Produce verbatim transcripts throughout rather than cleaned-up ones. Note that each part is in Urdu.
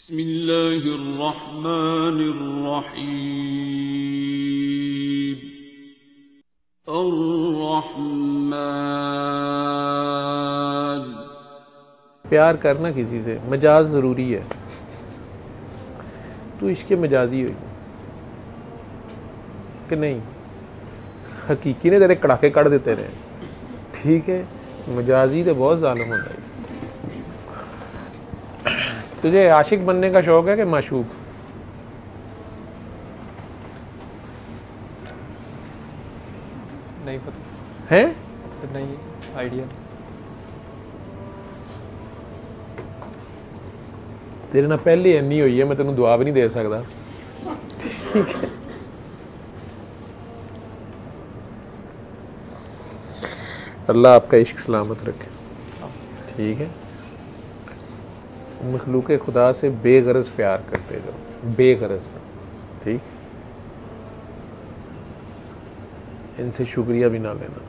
بسم اللہ الرحمن الرحیم الرحمن. پیار کرنا کسی سے مجاز ضروری ہے. تو عشق مجازی ہوئی کہ نہیں، حقیقی نے تیرے کڑاکے کڑ دیتے رہے. ٹھیک ہے، مجازی تو بہت ظالم ہوتا ہے. تجھے عاشق بننے کا شوق ہے کہ معشوق؟ نہیں پتہ ہے سر، نہیں آئیڈیا. تیرے نہ پہلے اینی ہوئی ہے، میں تینوں دعا بھی نہیں دے سکتا. ٹھیک ہے، اللہ آپ کا عشق سلامت رکھے. ٹھیک ہے، مخلوق خدا سے بے غرض پیار کرتے جاؤ، بے غرض. ٹھیک، ان سے شکریہ بھی نہ لینا.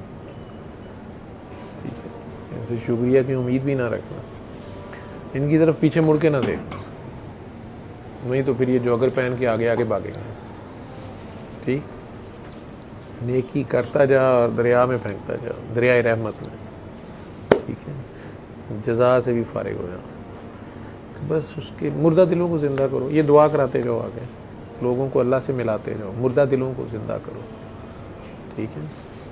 ٹھیک ہے، ان سے شکریہ کی امید بھی نہ رکھنا. ان کی طرف پیچھے مڑ کے نہ دیکھنا، نہیں تو پھر یہ جوگر پہن کے آگے آگے بھاگیں گے. ٹھیک، نیکی کرتا جا اور دریا میں پھینکتا جا، دریائے رحمت میں. ٹھیک ہے، جزا سے بھی فارغ ہو جا. بس اس کے مردہ دلوں کو زندہ کرو. یہ دعا کراتے جاؤ آگے، لوگوں کو اللہ سے ملاتے جاؤ، مردہ دلوں کو زندہ کرو. ٹھیک ہے،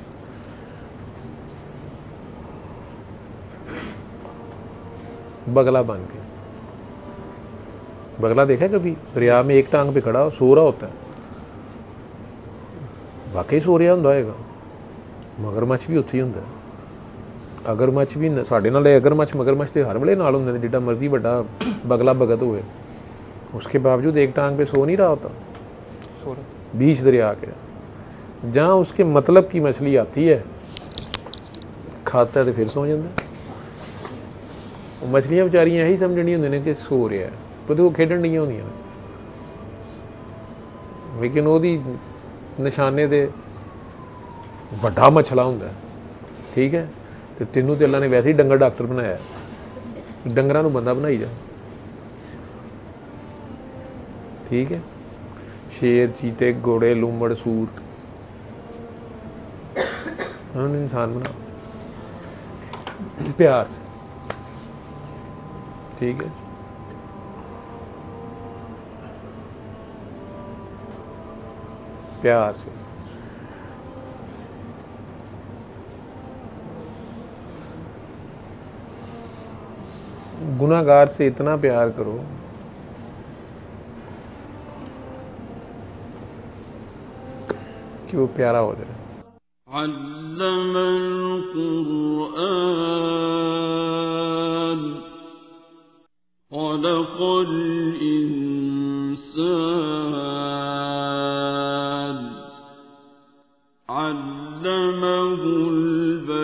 بگلا بن کے. بگلا دیکھا کبھی دریا میں ایک ٹانگ پہ کھڑا سو رہا ہوتا ہے؟ واقعی سو رہا ہوں گا. مگر مچھ بھی اتھی ہوں. اگر مچھ بھی ساڈے نال اگر مچھ مگر مچھ تو ہر ویلے نال ہوں، جڈا مرضی بڑا بگلا بھگت ہوئے، اس کے باوجود ایک ٹانگ پہ سو نہیں رہا ہوتا بیچ دریا کے. جہاں اس کے مطلب کی مچھلی آتی ہے کھاتا ہے تو پھر سو جاتا ہے. مچھلیاں بیچاریاں یہی سمجھنی ہوں کہ سو رہا ہے، پتہ وہ کھیڈن نہیں ہوں، لیکن وہ نشانے دے وڈا مچھلا ہوں. ٹھیک ہے، تو تینوں تو اللہ نے ویسے ہی ڈنگر ڈاکٹر بنایا، ڈنگراں نو بندہ بنائی جا. ٹھیک ہے، شیر چیتے گھوڑے لومڑ سور انہوں نے انسان بنا پیار سے. ٹھیک ہے، پیار سے. گناہ گار سے اتنا پیار کرو کہ وہ پیارا ہو جائے. علم القرآن خلق الإنسان علمه البيان